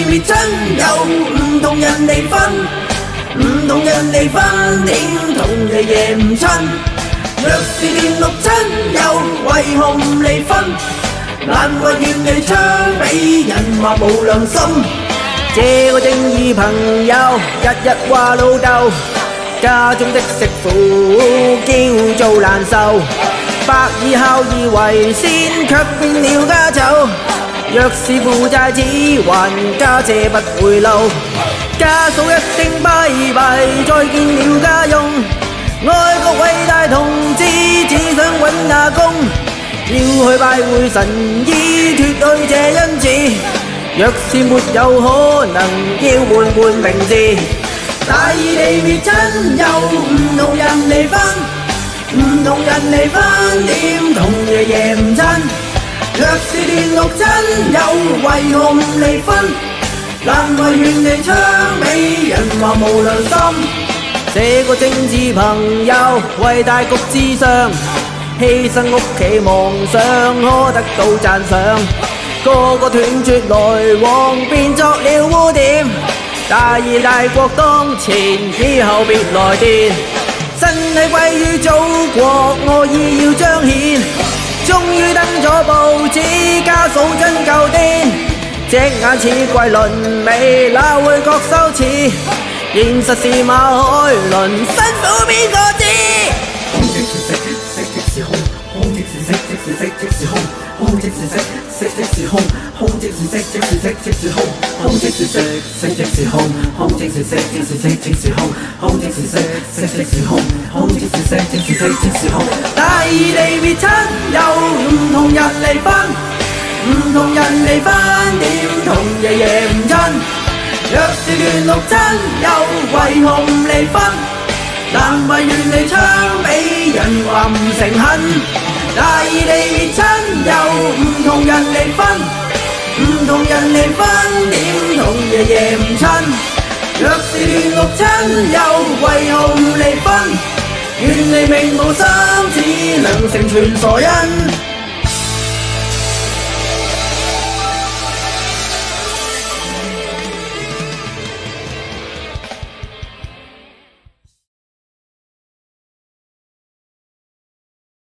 地滅親，又唔同人離婚，唔同人離婚，點同日夜唔親？若是電六親，又為何唔離婚？難為願你槍俾人話冇良心。這個正義朋友日日話老豆，家中的媳婦叫做難受，百以孝義為先，卻變了家醜。若是負債只還，家姐不會嬲。家嫂一聲拜拜，再見了家用。愛國偉大同志只想揾下工，要去拜會神醫脫去這恩賜。若是沒有可能，要換名字。大義地滅親，又唔同人離婚，唔同人離婚，點同爺爺唔親？若是電六親，又為何唔離婚？難為願你槍俾人話無良心。這個政治朋友為大局至上，犧牲屋企夢想，可得到讚賞。個個斷絕來往，變作了污點。大義大國當前，以後別來電。身體歸於祖國，愛意要彰顯。終於登咗報紙，家嫂真夠癲。隻眼似桂綸鎂，哪會覺羞恥？現實是馬海倫，辛苦邊個知？空即是色，色即是空，空即是色，即是色即是空，空即是色，色即是空，空即是色，即是色即是空，空即是色，色即是空，空即是色，即是色即是空，空即是色，色即是空，空即是色，即是色即是空。大義地滅親，又唔同人離婚，唔同人離婚，點同爺爺唔親？若是亂六親，又為何唔離婚？難為願你槍俾人話唔誠懇。大義地滅親，又唔同人離婚，唔同人離婚，點同爺爺唔親？若是亂六親，又為何唔離婚？願你命無心，只能成全傻恩。